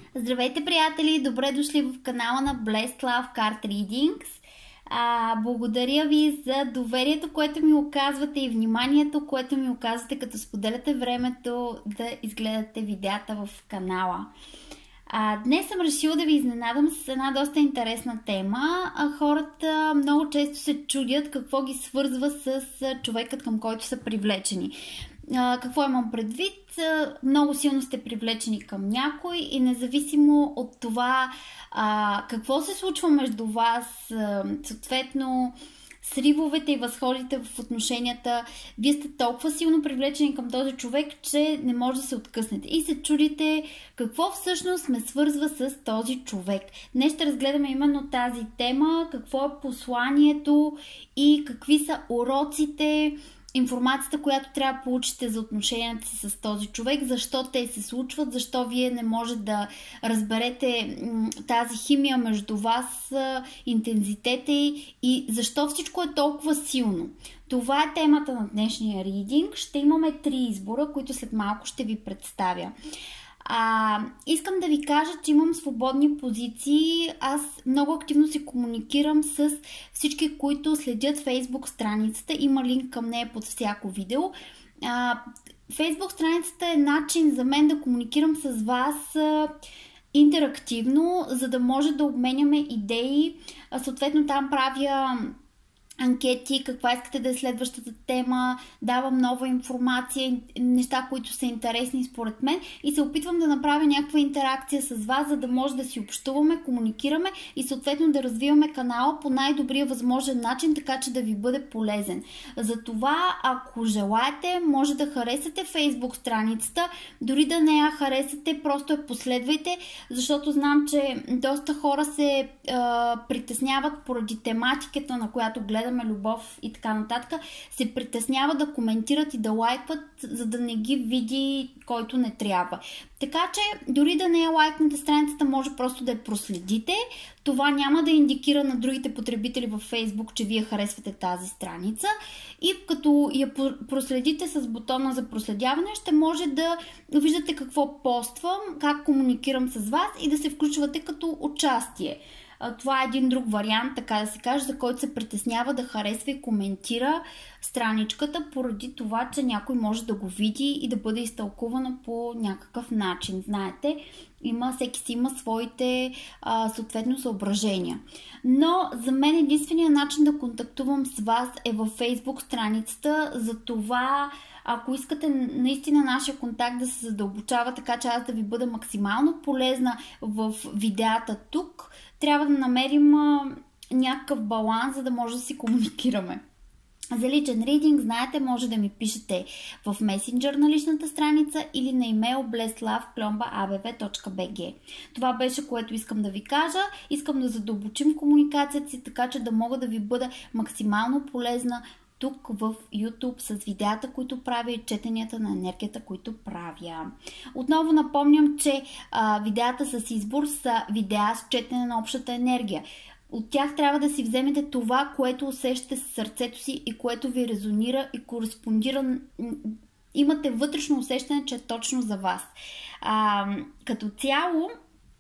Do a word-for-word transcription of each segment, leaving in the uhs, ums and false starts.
Здравейте, приятели! Добре дошли в канала на Blessed Love Card Readings. А, благодаря ви за доверието, което ми оказвате и вниманието, което ми оказвате, като споделяте времето да изгледате видеята в канала. А, днес съм решила да ви изненадам с една доста интересна тема. А, хората много често се чудят какво ги свързва с човекът, към който са привлечени. А, какво имам предвид? А, много силно сте привлечени към някой и независимо от това а, какво се случва между вас, а, съответно сривовете и възходите в отношенията, вие сте толкова силно привлечени към този човек, че не може да се откъснете. И се чудите какво всъщност ме свързва с този човек. Днес ще разгледаме именно тази тема, какво е посланието и какви са уроците, информацията, която трябва да получите за отношенията си с този човек, защо те се случват, защо вие не може да разберете тази химия между вас, интензитета и защо всичко е толкова силно. Това е темата на днешния ридинг. Ще имаме три избора, които след малко ще ви представя. А, искам да ви кажа, че имам свободни позиции. Аз много активно се комуникирам с всички, които следят Facebook страницата. Има линк към нея под всяко видео. А, Facebook страницата е начин за мен да комуникирам с вас а, интерактивно, за да може да обменяме идеи. А, съответно там правя анкети, каква искате да е следващата тема, давам нова информация, неща, които са интересни според мен и се опитвам да направя някаква интеракция с вас, за да може да си общуваме, комуникираме и съответно да развиваме канала по най-добрия възможен начин, така че да ви бъде полезен. Затова, ако желаете, може да харесате Facebook страницата, дори да не я харесате, просто я последвайте, защото знам, че доста хора се а, притесняват поради тематиката, на която гледам, любов и така нататък, се притесняват да коментират и да лайкват, за да не ги види който не трябва. Така че, дори да не я лайкнете страницата, може просто да я проследите. Това няма да индикира на другите потребители във Facebook, че вие харесвате тази страница. И като я проследите с бутона за проследяване, ще може да виждате какво поствам, как комуникирам с вас и да се включвате като участие. Това е един друг вариант, така да се каже, за който се притеснява да харесва и коментира страничката, поради това, че някой може да го види и да бъде изтълкувано по някакъв начин. Знаете, има, всеки си има своите а, съответно съображения. Но за мен единственият начин да контактувам с вас е във Facebook страницата, за това ако искате наистина нашия контакт да се задълбочава, така че аз да ви бъда максимално полезна в видеята тук, трябва да намерим а, някакъв баланс, за да може да си комуникираме. За личен ридинг, знаете, може да ми пишете в месенджер на личната страница или на имейл blessed love at plomba a b v точка b g. Това беше, което искам да ви кажа. Искам да задълбочим комуникацията си, така че да мога да ви бъда максимално полезна тук в YouTube с видеята, които правя и четенията на енергията, които правя. Отново напомням, че а, видеята с избор са видеа с четене на общата енергия. От тях трябва да си вземете това, което усещате с сърцето си и което ви резонира и кореспондира. Имате вътрешно усещане, че е точно за вас. А, като цяло,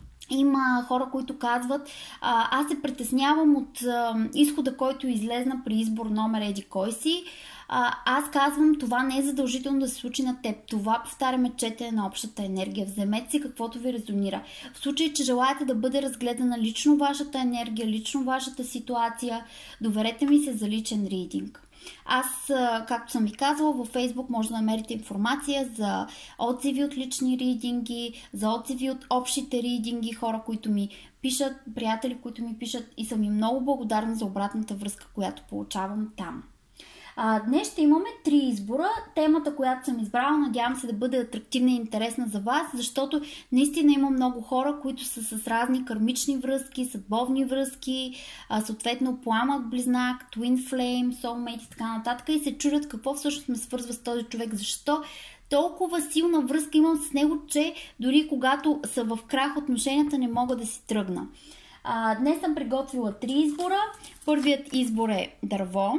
има хора, които казват, а, аз се притеснявам от а, изхода, който излезна при избор номер еди кой си. А, аз казвам, това не е задължително да се случи на теб. Това, повтаряме, четене на общата енергия. Вземете си каквото ви резонира. В случай, че желаете да бъде разгледана лично вашата енергия, лично вашата ситуация, доверете ми се за личен ридинг. Аз, както съм ви казвала, във Facebook може да намерите информация за отзиви от лични ридинги, за отзиви от общите ридинги, хора, които ми пишат, приятели, които ми пишат и съм им много благодарна за обратната връзка, която получавам там. А, днес ще имаме три избора. Темата, която съм избрала, надявам се да бъде атрактивна и интересна за вас, защото наистина има много хора, които са с разни кармични връзки, съдбовни връзки, а, съответно пламък, близнак, twin flame, soulmate и така нататък и се чудят какво всъщност ме свързва с този човек, защо толкова силна връзка имам с него, че дори когато са в крах отношенията не мога да си тръгна. А, днес съм приготвила три избора. Първият избор е дърво.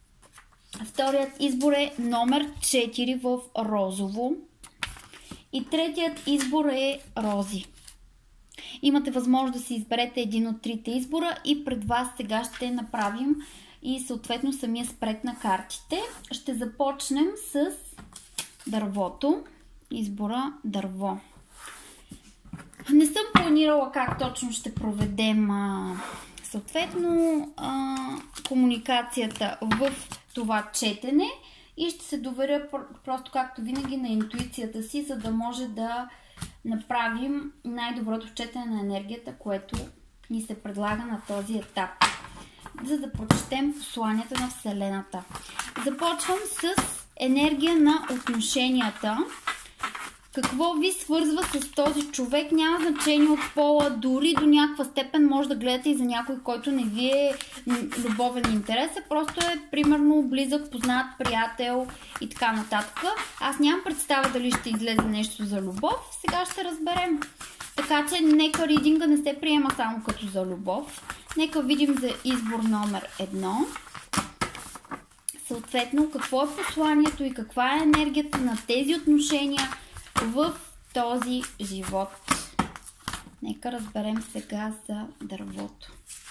Вторият избор е номер четири в розово. И третият избор е рози. Имате възможност да си изберете един от трите избора и пред вас сега ще направим и съответно самия спред на картите. Ще започнем с дървото. Избора дърво. Не съм планирала как точно ще проведем а, съответно а, комуникацията в това четене и ще се доверя просто както винаги на интуицията си, за да може да направим най-доброто четене на енергията, което ни се предлага на този етап, за да прочетем посланията на Вселената. Започвам с енергия на отношенията. Какво ви свързва с този човек? Няма значение от пола, дори до някаква степен може да гледате и за някой, който не ви е любовен интерес, а просто е примерно близък, познат, приятел и така нататък. Аз нямам представа дали ще излезе нещо за любов, сега ще разберем. Така че нека ридинга не се приема само като за любов. Нека видим за избор номер едно. Съответно, какво е посланието и каква е енергията на тези отношения в този живот. Нека разберем сега за дървото.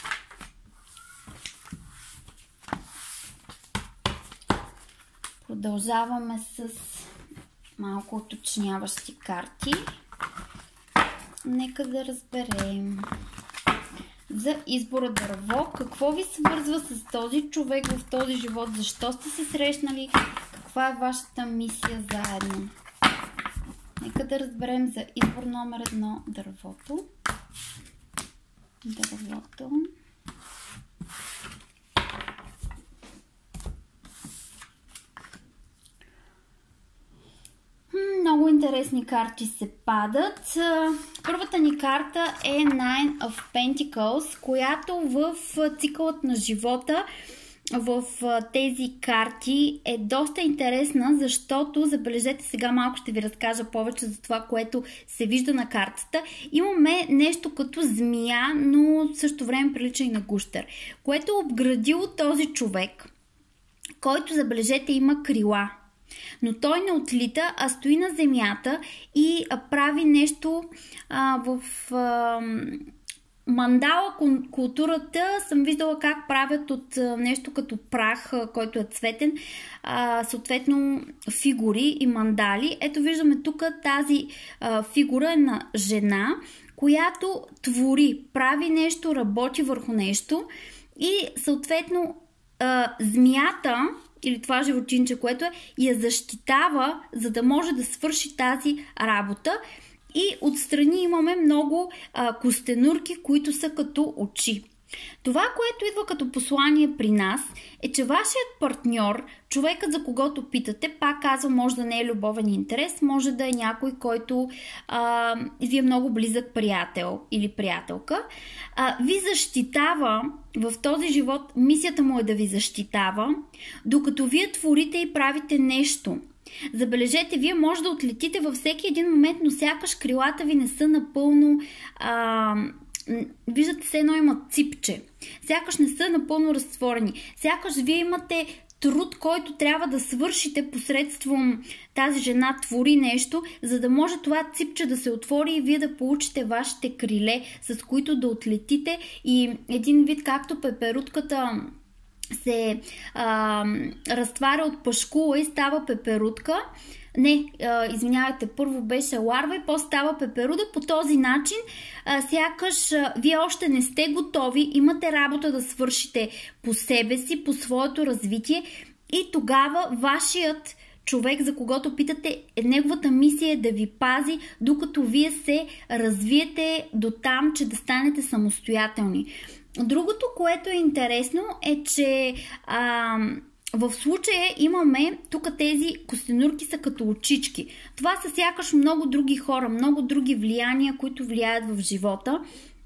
Продължаваме с малко уточняващи карти. Нека да разберем за избора дърво. Какво ви свързва с този човек в този живот? Защо сте се срещнали? Каква е вашата мисия заедно? Нека да разберем за избор номер едно дървото. Дървото. Много интересни карти се падат. Първата ни карта е Nine of Pentacles, която в цикълът на живота в тези карти е доста интересна, защото, забележете, сега малко ще ви разкажа повече за това, което се вижда на картата. Имаме нещо като змия, но в същото време прилича и на гущер, което е обградило този човек, който, забележете, има крила. Но той не отлита, а стои на земята и прави нещо а, в... А, мандала културата съм виждала как правят от нещо като прах, който е цветен, а, съответно фигури и мандали. Ето виждаме тук тази а, фигура е на жена, която твори, прави нещо, работи върху нещо и съответно а, змията или това животинче, което е, я защитава, за да може да свърши тази работа. И отстрани имаме много а, костенурки, които са като очи. Това, което идва като послание при нас, е, че вашият партньор, човекът, за когото питате, пак казвам, може да не е любовен интерес, може да е някой, който а, ви е много близък приятел или приятелка, а, ви защитава в този живот, мисията му е да ви защитава, докато вие творите и правите нещо. Забележете, вие може да отлетите във всеки един момент, но сякаш крилата ви не са напълно... А, виждате, се едно има ципче. Сякаш не са напълно разтворени. Сякаш вие имате труд, който трябва да свършите посредством тази жена твори нещо, за да може това ципче да се отвори и вие да получите вашите криле, с които да отлетите и един вид, както пеперутката се а, разтваря от пашкула и става пеперутка. Не, а, извинявайте, първо беше ларва и после става пеперуда. По този начин, а, сякаш а, вие още не сте готови, имате работа да свършите по себе си, по своето развитие и тогава вашият човек, за когото питате, неговата мисия е да ви пази, докато вие се развиете до там, че да станете самостоятелни. Другото, което е интересно, е, че а, в случая имаме, тук тези костенурки са като очички. Това са сякаш много други хора, много други влияния, които влияят в живота.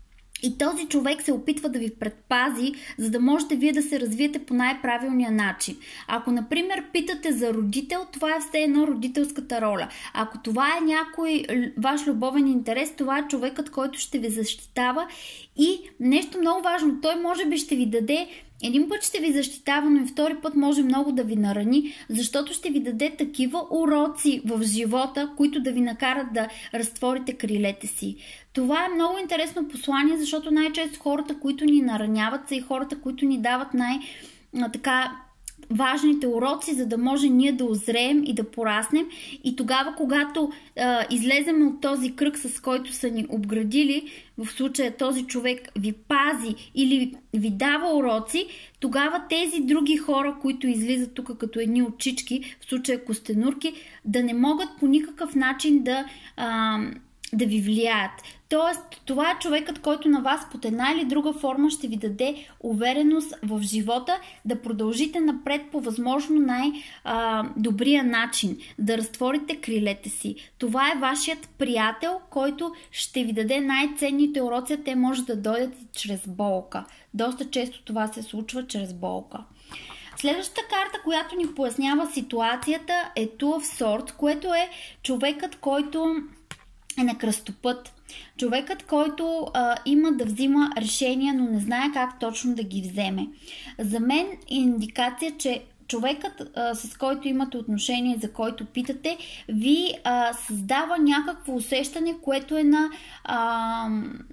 И този човек се опитва да ви предпази, за да можете вие да се развиете по най-правилния начин. Ако, например, питате за родител, това е все едно родителската роля. Ако това е някой ваш любовен интерес, това е човекът, който ще ви защитава. И нещо много важно, той може би ще ви даде Един път ще ви защитава, но и втори път може много да ви нарани, защото ще ви даде такива уроци в живота, които да ви накарат да разтворите крилете си. Това е много интересно послание, защото най-често хората, които ни нараняват, са и хората, които ни дават най-така важните уроци, за да може ние да озреем и да пораснем. И тогава, когато а, излезем от този кръг, с който са ни обградили, в случая този човек ви пази или ви дава уроци, тогава тези други хора, които излизат тук като едни очички, в случая костенурки, да не могат по никакъв начин да... А, да ви влияят. Тоест, това е човекът, който на вас под една или друга форма ще ви даде увереност в живота, да продължите напред по възможно най-добрия начин, да разтворите крилете си. Това е вашият приятел, който ще ви даде най-ценните уроци, те може да дойдат и чрез болка. Доста често това се случва чрез болка. Следващата карта, която ни пояснява ситуацията, е Two of Swords, което е човекът, който е на кръстопът. Човекът, който а, има да взима решения, но не знае как точно да ги вземе. За мен е индикация, че човекът, а, с който имате отношение, за който питате, ви а, създава някакво усещане, което е на... А,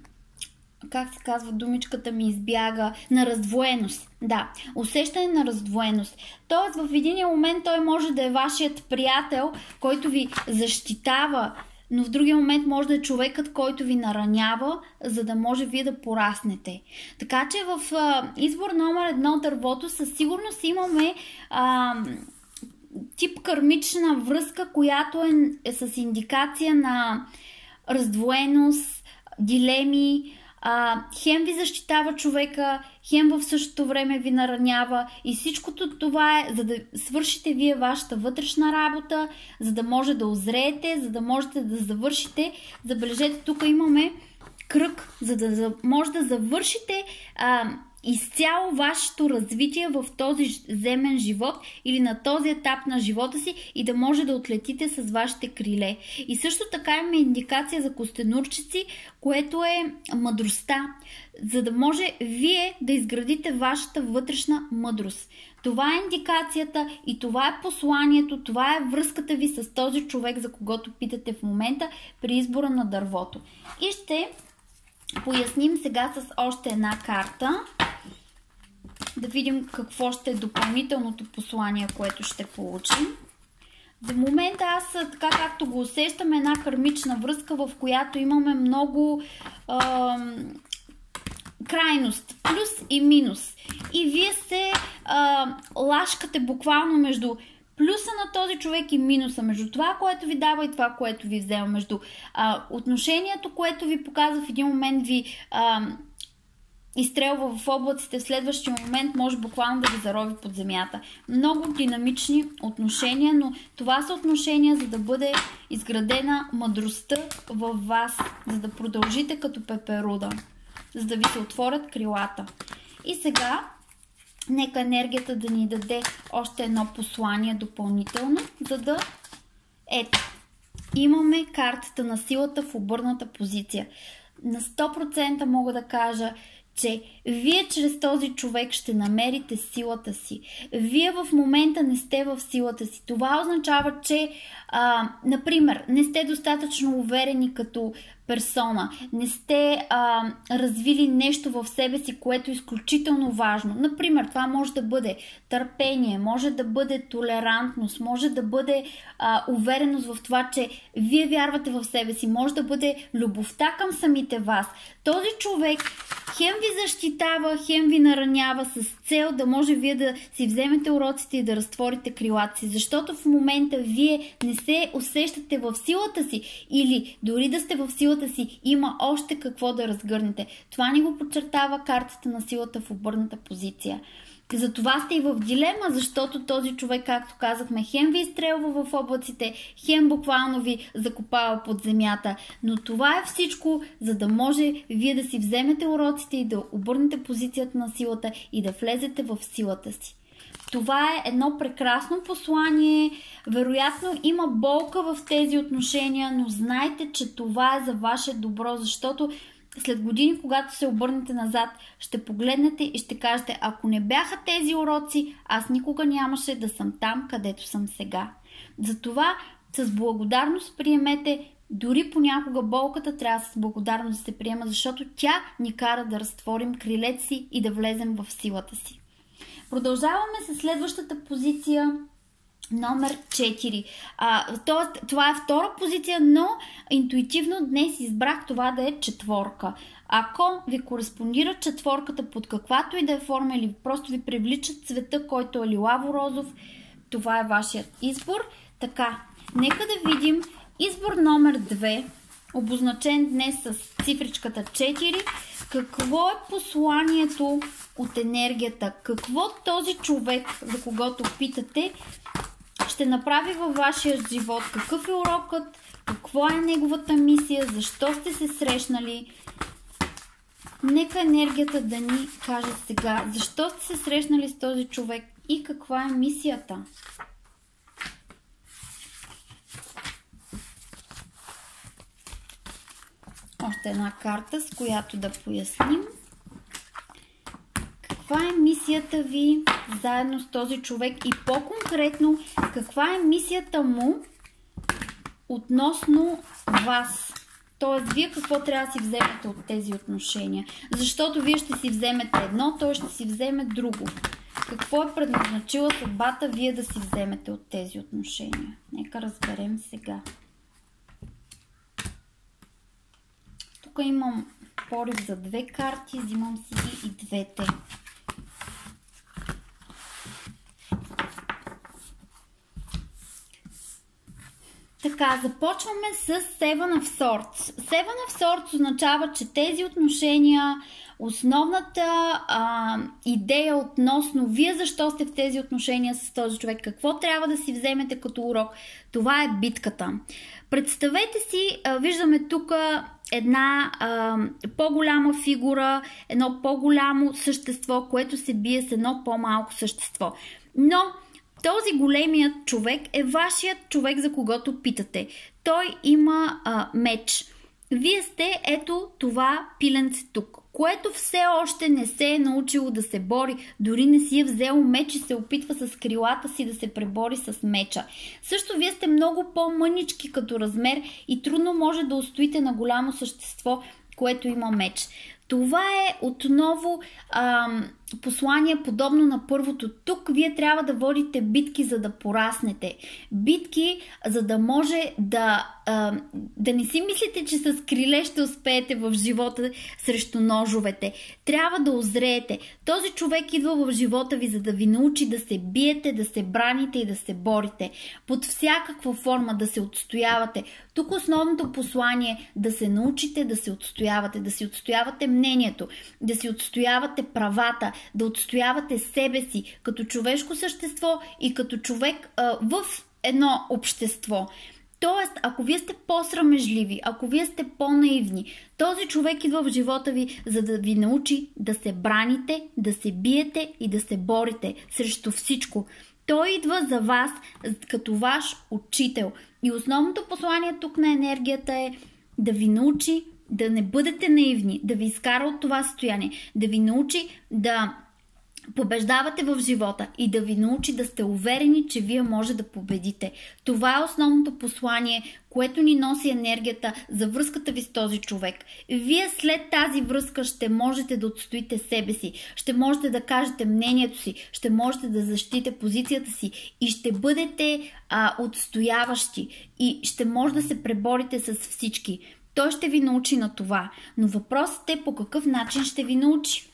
как се казва, думичката ми избяга, на раздвоеност. Да, усещане на раздвоеност. Тоест в един момент той може да е вашият приятел, който ви защитава, но в другия момент може да е човекът, който ви наранява, за да може вие да пораснете. Така че в а, избор номер едно дървото със сигурност имаме а, тип кармична връзка, която е, е с индикация на раздвоеност, дилеми. А, хем ви защитава човека, хем в същото време ви наранява и всичкото това е за да свършите вие вашата вътрешна работа, за да може да озреете, за да можете да завършите. Забележете, тук имаме кръг, за да може да завършите а, изцяло вашето развитие в този земен живот или на този етап на живота си и да може да отлетите с вашите криле. И също така има индикация за костенурчици, което е мъдростта, за да може вие да изградите вашата вътрешна мъдрост. Това е индикацията и това е посланието, това е връзката ви с този човек, за когото питате в момента при избора на дървото. И ще поясним сега с още една карта. Да видим какво ще е допълнителното послание, което ще получим. За момента аз, така както го усещам, една кармична връзка, в която имаме много е, крайност, плюс и минус. И вие се е, лашкате буквално между плюса на този човек и минуса, между това, което ви дава и това, което ви взема, между а, отношението, което ви показва в един момент ви а, изстрелва в облаците, в следващия момент може буквално да ви зарови под земята. Много динамични отношения, но това са отношения, за да бъде изградена мъдростта във вас, за да продължите като пеперуда, за да ви се отворят крилата. И сега нека енергията да ни даде още едно послание допълнително, за да... Ето, имаме картата на силата в обърната позиция. На сто процента мога да кажа, че вие чрез този човек ще намерите силата си. Вие в момента не сте в силата си. Това означава, че, а, например, не сте достатъчно уверени като персона, не сте а, развили нещо в себе си, което е изключително важно. Например, това може да бъде търпение, може да бъде толерантност, може да бъде а, увереност в това, че вие вярвате в себе си, може да бъде любовта към самите вас. Този човек хем ви защитава, хем ви наранява с цел да може вие да си вземете уроците и да разтворите крилата си, защото в момента вие не се усещате в силата си или дори да сте в силата си, има още какво да разгърнете. Това ни го подчертава картата на силата в обърната позиция. Затова сте и в дилема, защото този човек, както казахме, хем ви изстрелва в облаците, хем буквално ви закопава под земята. Но това е всичко, за да може вие да си вземете уроците и да обърнете позицията на силата и да влезете в силата си. Това е едно прекрасно послание. Вероятно има болка в тези отношения, но знайте, че това е за ваше добро, защото след години, когато се обърнете назад, ще погледнете и ще кажете, ако не бяха тези уроци, аз никога нямаше да съм там, където съм сега. Затова с благодарност приемете, дори понякога болката трябва с благодарност да се приема, защото тя ни кара да разтворим крилете си и да влезем в силата си. Продължаваме с следващата позиция, номер четири. А, тоест, това е втора позиция, но интуитивно днес избрах това да е четворка. Ако ви кореспондира четворката под каквато и да е форма или просто ви привлича цвета, който е лилаво-розов, това е вашият избор. Така, нека да видим избор номер две, обозначен днес с цифричката четири. Какво е посланието от енергията? Какво този човек, за когото питате, ще направи във вашия живот? Какъв е урокът? Какво е неговата мисия? Защо сте се срещнали? Нека енергията да ни каже сега. Защо сте се срещнали с този човек и каква е мисията? Още една карта, с която да поясним. Каква е мисията ви заедно с този човек и по-конкретно каква е мисията му относно вас? Тоест, вие какво трябва да си вземете от тези отношения? Защото вие ще си вземете едно, той ще си вземе друго. Какво е предназначила съдбата вие да си вземете от тези отношения? Нека разберем сега. Тук имам порив за две карти, взимам си ги и двете. Така, започваме с Seven of Swords. Seven of Swords означава, че тези отношения, основната а, идея относно вие защо сте в тези отношения с този човек, какво трябва да си вземете като урок, това е битката. Представете си, а, виждаме тук една а, по-голяма фигура, едно по-голямо същество, което се бие с едно по-малко същество. Но този големият човек е вашият човек, за когото питате. Той има а, меч. Вие сте ето това пиленце тук, което все още не се е научило да се бори, дори не си е взело меч и се опитва с крилата си да се пребори с меча. Също вие сте много по-мънички като размер и трудно може да устоите на голямо същество, което има меч. Това е отново ам, послание подобно на първото. Тук вие трябва да водите битки, за да пораснете. Битки, за да може да, ам, да не си мислите, че с криле ще успеете в живота срещу ножовете. Трябва да озреете. Този човек идва в живота ви, за да ви научи да се биете, да се браните и да се борите. Под всякаква форма да се отстоявате. Тук основното послание е да се научите да се отстоявате, да си отстоявате мнението, да си отстоявате правата, да отстоявате себе си като човешко същество и като човек а, в едно общество. Тоест, ако вие сте по-срамежливи, ако вие сте по-наивни, този човек идва в живота ви, за да ви научи да се браните, да се биете и да се борите срещу всичко. Той идва за вас като ваш учител. И основното послание тук на енергията е да ви научи да не бъдете наивни, да ви изкара от това състояние, да ви научи да побеждавате в живота и да ви научи да сте уверени, че вие може да победите. Това е основното послание, което ни носи енергията за връзката ви с този човек. Вие след тази връзка ще можете да отстоите себе си, ще можете да кажете мнението си, ще можете да защитите позицията си и ще бъдете а, отстояващи и ще може да се преборите с всички. Той ще ви научи на това, но въпросът е по какъв начин ще ви научи.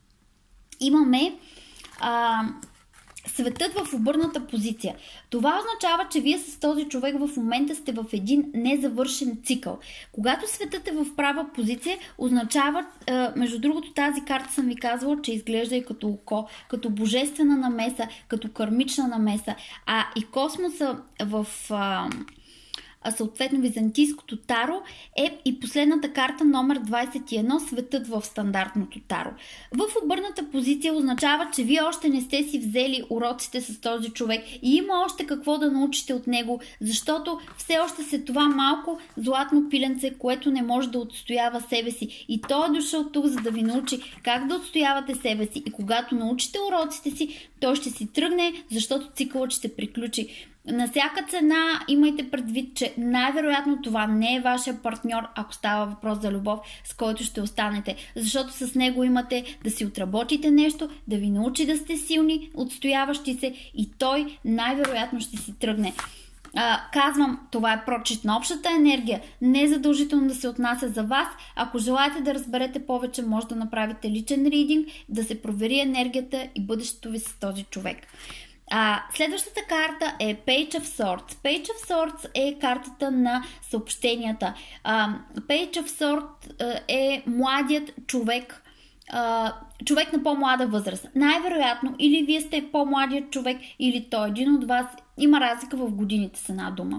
Имаме а, светът в обърната позиция. Това означава, че вие с този човек в момента сте в един незавършен цикъл. Когато светът е в права позиция, означава, а, между другото тази карта съм ви казвала, че изглежда и като око, като божествена намеса, като кармична намеса, а и космоса в... А, а съответно византийското таро, е и последната карта номер двадесет и едно, светът в стандартното таро. В обърната позиция означава, че вие още не сте си взели уроците с този човек и има още какво да научите от него, защото все още се това малко златно пиленце, което не може да отстоява себе си. И той е дошъл тук, за да ви научи как да отстоявате себе си. И когато научите уроците си, той ще си тръгне, защото цикълът ще приключи. На всяка цена имайте предвид, че най-вероятно това не е вашия партньор, ако става въпрос за любов, с който ще останете. Защото с него имате да си отработите нещо, да ви научи да сте силни, отстояващи се и той най-вероятно ще си тръгне. А, казвам, това е прочит на общата енергия, не е задължително да се отнася за вас. Ако желаете да разберете повече, може да направите личен ридинг, да се провери енергията и бъдещето ви с този човек. А, следващата карта е Page of Swords. Page of Swords е картата на съобщенията. А, Page of Swords е младият човек, а, човек на по-млада възраст. Най-вероятно или вие сте по-младият човек, или той един от вас. Има разлика в годините с една дума.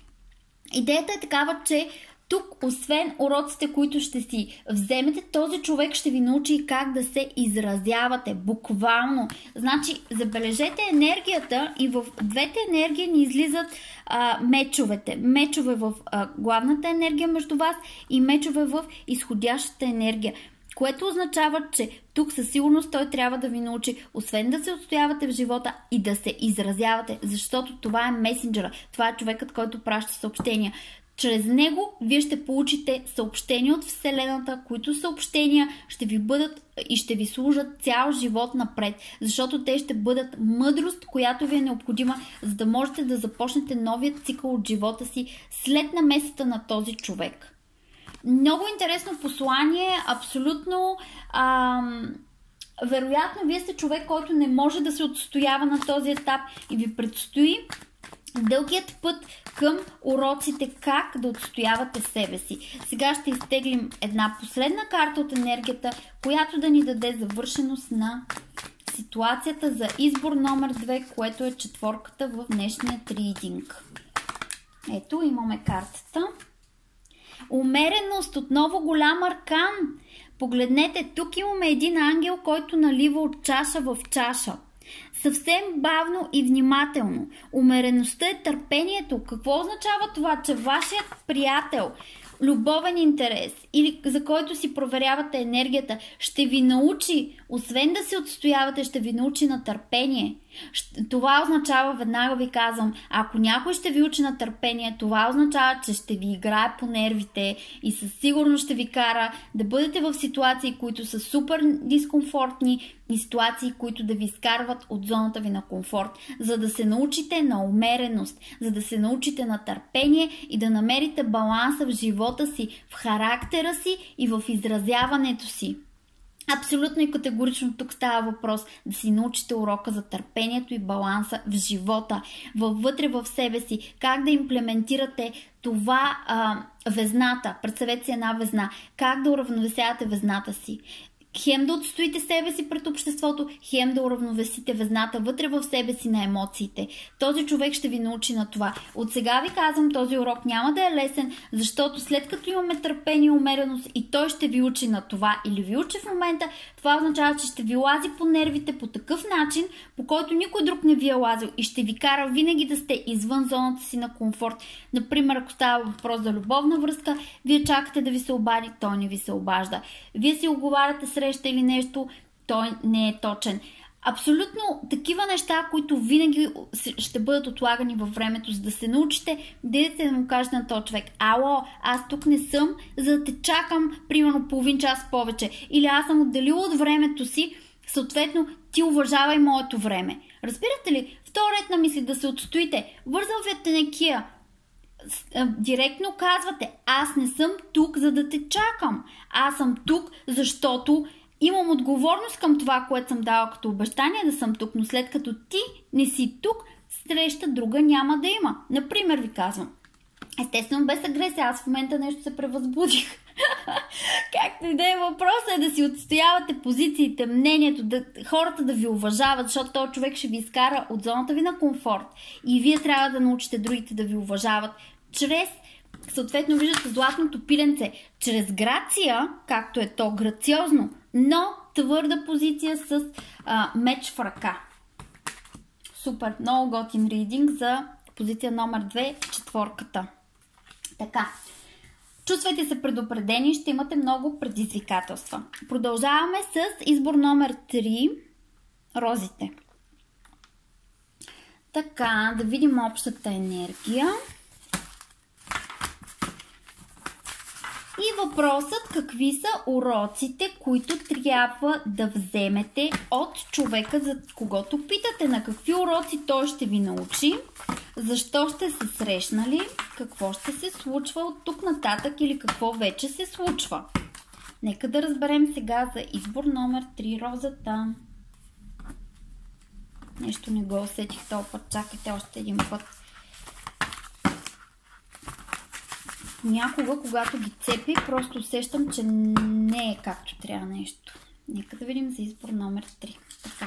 Идеята е такава, че тук, освен уроците, които ще си вземете, този човек ще ви научи как да се изразявате, буквално. Значи, забележете енергията и в двете енергии ни излизат а, мечовете. Мечове в а, главната енергия между вас и мечове в изходящата енергия. Което означава, че тук със сигурност той трябва да ви научи, освен да се отстоявате в живота и да се изразявате, защото това е месенджера, това е човекът, който праща съобщения. Чрез него вие ще получите съобщения от Вселената, които съобщения ще ви бъдат и ще ви служат цял живот напред, защото те ще бъдат мъдрост, която ви е необходима, за да можете да започнете новият цикъл от живота си след намесата на този човек. Много интересно послание, абсолютно. Ам... Вероятно, вие сте човек, който не може да се отстоява на този етап и ви предстои дългият път към уроците как да отстоявате себе си. Сега ще изтеглим една последна карта от енергията, която да ни даде завършеност на ситуацията за избор номер две, което е четворката в днешния ридинг. Ето, имаме картата. Умереност, отново голям аркан. Погледнете, тук имаме един ангел, който налива от чаша в чаша. Съвсем бавно и внимателно. Умереността е търпението. Какво означава това? Че вашият приятел, любовен интерес или за който си проверявате енергията, ще ви научи, освен да се отстоявате, ще ви научи на търпение. Това означава, веднага ви казвам, ако някой ще ви учи на търпение, това означава, че ще ви играе по нервите и със сигурност ще ви кара да бъдете в ситуации, които са супер дискомфортни и ситуации, които да ви изкарват от зоната ви на комфорт, за да се научите на умереност, за да се научите на търпение и да намерите баланса в живота си, в характера си и в изразяването си. Абсолютно и категорично тук става въпрос да си научите урока за търпението и баланса в живота, във вътре в себе си, как да имплементирате това а, везната, представете си една везна, как да уравновесявате везната си. Хем да отстоите себе си пред обществото, хем да уравновесите везната вътре в себе си на емоциите. Този човек ще ви научи на това. От сега ви казвам, този урок няма да е лесен, защото след като имаме търпение и умереност и той ще ви учи на това или ви учи в момента, това означава, че ще ви лази по нервите по такъв начин, по който никой друг не ви е лазил и ще ви кара винаги да сте извън зоната си на комфорт. Например, ако става въпрос за любовна връзка, вие чакате да ви се обади, той не ви се обажда. Вие си оговаряте среща или нещо, той не е точен. Абсолютно такива неща, които винаги ще бъдат отлагани във времето, за да се научите, дойдете да му кажете на този човек: ало, аз тук не съм, за да те чакам примерно половин час повече. Или аз съм отделила от времето си, съответно ти уважавай моето време. Разбирате ли? Втори ред на мисли, да се отстоите. Вързал ви тенекия. Директно казвате: аз не съм тук, за да те чакам. Аз съм тук, защото имам отговорност към това, което съм дала като обещание да съм тук, но след като ти не си тук, среща друга няма да има. Например, ви казвам. Естествено, без агресия. Аз в момента нещо се превъзбудих. Както и да е, въпросът е да си отстоявате позициите, мнението, да, хората да ви уважават, защото този човек ще ви изкара от зоната ви на комфорт. И вие трябва да научите другите да ви уважават чрез, съответно виждате златното пиленце, чрез грация, както е то грациозно, но твърда позиция с а, меч в ръка. Супер, много готин ридинг за позиция номер две, четворката. Така, чувствайте се предупредени, ще имате много предизвикателства. Продължаваме с избор номер три, розите. Така, да видим общата енергия. И въпросът, какви са уроците, които трябва да вземете от човека, за когото питате, на какви уроци той ще ви научи, защо сте се срещнали, какво ще се случва от тук нататък или какво вече се случва. Нека да разберем сега за избор номер три, розата. Нещо не го усетих този път, чакайте още един път. Някога, когато ги цепи, просто усещам, че не е както трябва нещо. Нека да видим за избор номер три. Така.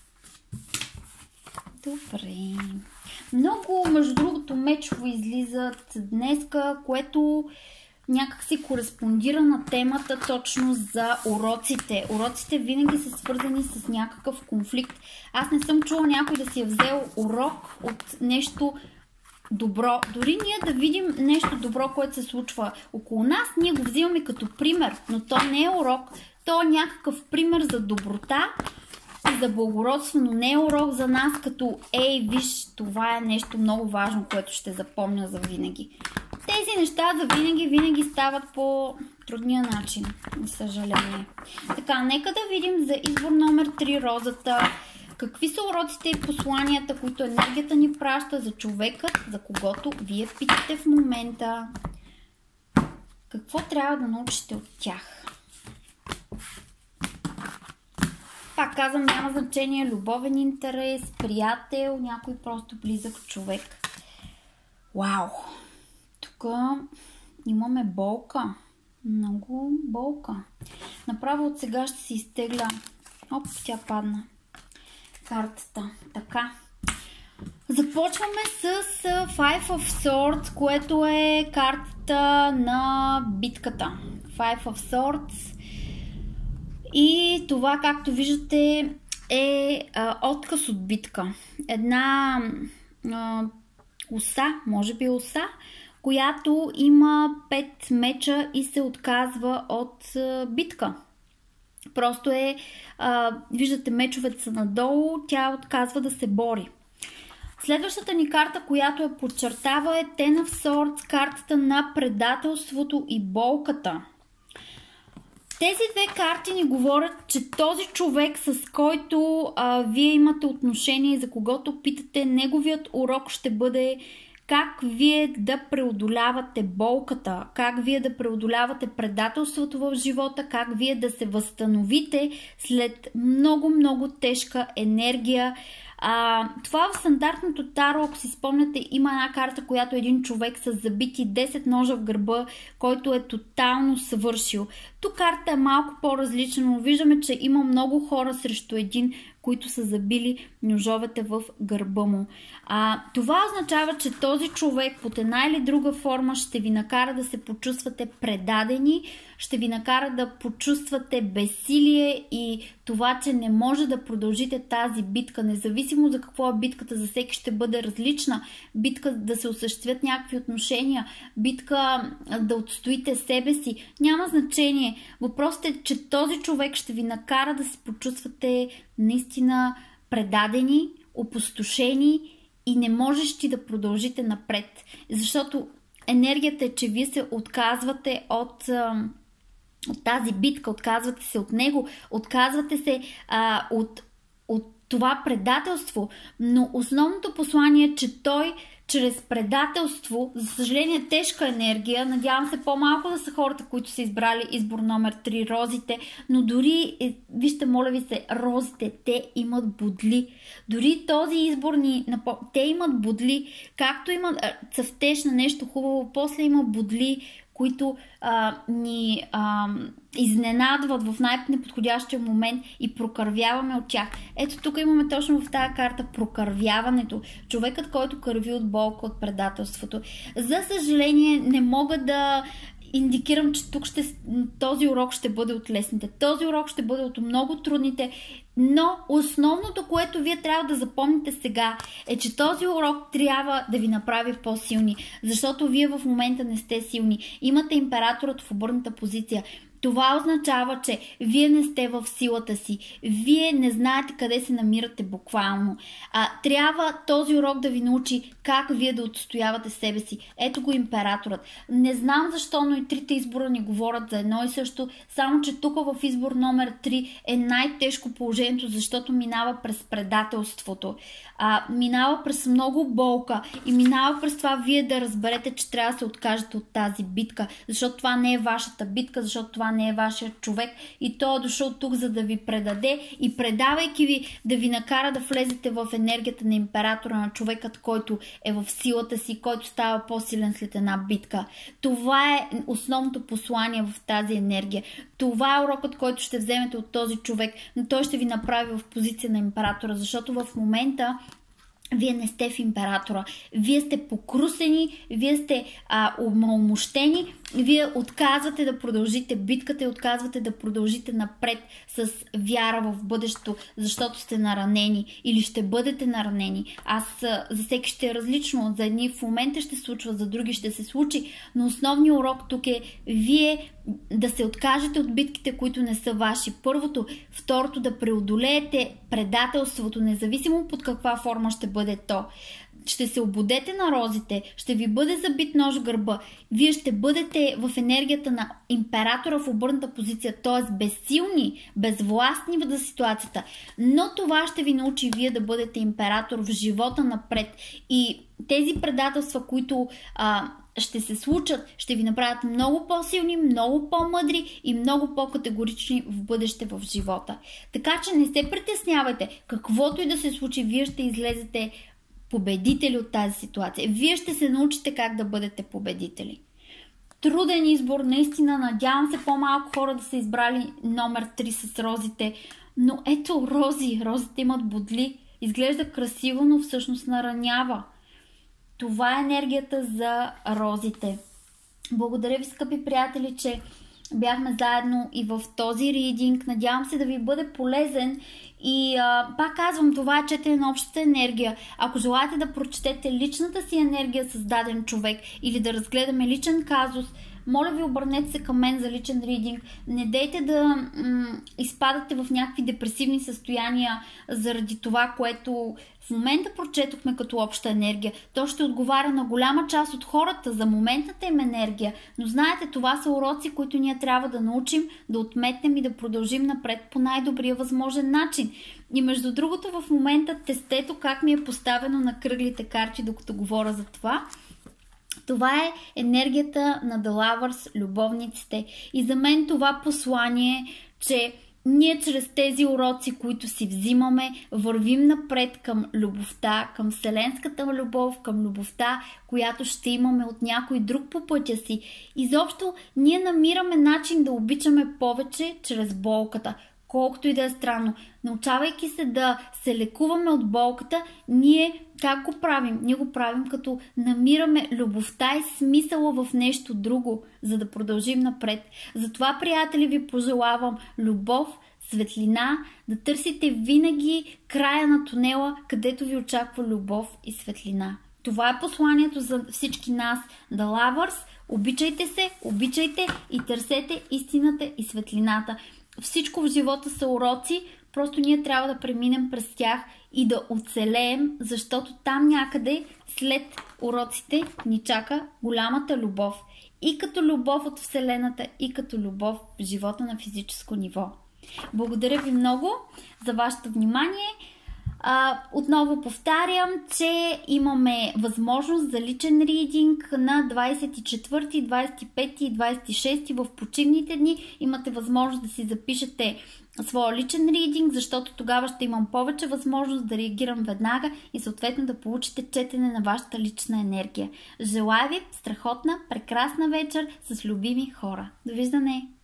Добре. Много, между другото, мечово излизат днеска, което някак си кореспондира на темата точно за уроците. Уроците винаги са свързани с някакъв конфликт. Аз не съм чула някой да си е взел урок от нещо добро. Дори ние да видим нещо добро, което се случва около нас, ние го взимаме като пример, но то не е урок, то е някакъв пример за доброта и за благородство, но не е урок за нас като ей, виж, това е нещо много важно, което ще запомня за винаги. Тези неща за винаги, винаги стават по трудния начин, за съжаление. Така, нека да видим за избор номер три, розата. Какви са уроците и посланията, които енергията ни праща за човекът, за когото вие питате в момента? Какво трябва да научите от тях? Пак казвам, няма значение любовен интерес, приятел, някой просто близък човек. Вау! Тук имаме болка. Много болка. Направо от сега ще си изтегля. Оп, тя падна. Картата. Така. Започваме с Five of Swords, което е картата на битката. Five of Swords. И това, както виждате, е а, отказ от битка. Една а, оса, може би оса, която има пет меча и се отказва от а, битка. Просто е, а, виждате, мечовете са надолу, тя отказва да се бори. Следващата ни карта, която я подчертава, е Ten of Swords, картата на предателството и болката. Тези две карти ни говорят, че този човек, с който а, вие имате отношение и за когото питате, неговият урок ще бъде как вие да преодолявате болката, как вие да преодолявате предателството в живота, как вие да се възстановите след много-много тежка енергия. А, това в стандартното таро, ако си спомняте, има една карта, която е един човек с забити десет ножа в гърба, който е тотално съвършил. Тук карта е малко по-различна, но виждаме, че има много хора срещу един, които са забили ножовете в гърба му. А, това означава, че този човек под една или друга форма ще ви накара да се почувствате предадени, ще ви накара да почувствате безсилие и това, че не може да продължите тази битка. Независимо за какво е битката, за всеки ще бъде различна. Битка да се осъществят някакви отношения, битка да отстоите себе си. Няма значение. Въпросът е, че този човек ще ви накара да се почувствате наистина предадени, опустошени и не можещи да продължите напред. Защото енергията е, че вие се отказвате от, от тази битка, отказвате се от него, отказвате се а, от, от това предателство, но основното послание е, че той чрез предателство, за съжаление тежка енергия, надявам се по-малко да са хората, които са избрали избор номер три, розите, но дори, вижте, моля ви се, розите, те имат бодли. Дори този избор ни, те имат бодли, както имат цъфтеж на нещо хубаво, после има бодли, които а, ни а, изненадват в най-неподходящия момент и прокървяваме от тях. Ето тук имаме точно в тази карта прокървяването. Човекът, който кърви от болка, от предателството. За съжаление, не мога да индикирам, че тук ще, този урок ще бъде от лесните. Този урок ще бъде от много трудните, но основното, което вие трябва да запомните сега, е, че този урок трябва да ви направи по-силни, защото вие в момента не сте силни. Имате императорът в обърната позиция. Това означава, че вие не сте в силата си. Вие не знаете къде се намирате буквално. А, трябва този урок да ви научи как вие да отстоявате себе си. Ето го императорът. Не знам защо, но и трите избора ни говорят за едно и също, само че тук в избор номер три е най-тежко положението, защото минава през предателството. А, минава през много болка и минава през това вие да разберете, че трябва да се откажете от тази битка, защото това не е вашата битка, защото това не е вашия човек и той е дошъл тук, за да ви предаде и предавайки ви да ви накара да влезете в енергията на императора, на човекът, който е в силата си, който става по-силен след една битка. Това е основното послание в тази енергия. Това е урокът, който ще вземете от този човек, но той ще ви направи в позиция на императора, защото в момента вие не сте в императора. Вие сте покрусени, вие сте а, умалмощени, вие отказвате да продължите битката и отказвате да продължите напред с вяра в бъдещето, защото сте наранени или ще бъдете наранени. Аз за всеки ще е различно. За едни в момента ще се случва, за други ще се случи, но основният урок тук е вие да се откажете от битките, които не са ваши. Първото. Второто, да преодолеете предателството, независимо под каква форма ще бъде то. Ще се обудете на розите, ще ви бъде забит нож в гърба. Вие ще бъдете в енергията на императора в обърната позиция, т.е. безсилни, безвластни за ситуацията. Но това ще ви научи вие да бъдете император в живота напред. И тези предателства, които а, ще се случат, ще ви направят много по-силни, много по-мъдри и много по-категорични в бъдеще в живота. Така че не се притеснявайте. Каквото и да се случи, вие ще излезете победители от тази ситуация. Вие ще се научите как да бъдете победители. Труден избор, наистина. Надявам се по-малко хора да са избрали номер три с розите. Но ето рози. Розите имат бодли. Изглежда красиво, но всъщност наранява. Това е енергията за розите. Благодаря ви, скъпи приятели, че бяхме заедно и в този ридинг. Надявам се да ви бъде полезен. И а, пак казвам, това е четене на общата енергия. Ако желаете да прочетете личната си енергия с даден човек или да разгледаме личен казус, моля ви, обърнете се към мен за личен ридинг. Не дейте да м- изпадате в някакви депресивни състояния заради това, което в момента прочетохме като обща енергия. То ще отговаря на голяма част от хората за моментната им енергия. Но знаете, това са уроци, които ние трябва да научим, да отметнем и да продължим напред по най-добрия възможен начин. И между другото, в момента тестето как ми е поставено на кръглите карти, докато говоря за това. Това е енергията на The Lovers, любовниците. И за мен това послание, че ние чрез тези уроци, които си взимаме, вървим напред към любовта, към вселенската любов, към любовта, която ще имаме от някой друг по пътя си. Изобщо ние намираме начин да обичаме повече чрез болката. Колкото и да е странно. Научавайки се да се лекуваме от болката, ние как го правим? Ние го правим като намираме любовта и смисъла в нещо друго, за да продължим напред. Затова, приятели, ви пожелавам любов, светлина, да търсите винаги края на тунела, където ви очаква любов и светлина. Това е посланието за всички нас, The Lovers. Обичайте се, обичайте и търсете истината и светлината. Всичко в живота са уроци, просто ние трябва да преминем през тях и да оцелеем, защото там някъде след уроците ни чака голямата любов. И като любов от Вселената, и като любов в живота на физическо ниво. Благодаря ви много за вашето внимание. А, отново повтарям, че имаме възможност за личен ридинг на двадесет и четвърти, двадесет и пети и двадесет и шести в почивните дни. Имате възможност да си запишете своя личен ридинг, защото тогава ще имам повече възможност да реагирам веднага и съответно да получите четене на вашата лична енергия. Желая ви страхотна, прекрасна вечер с любими хора. Довиждане!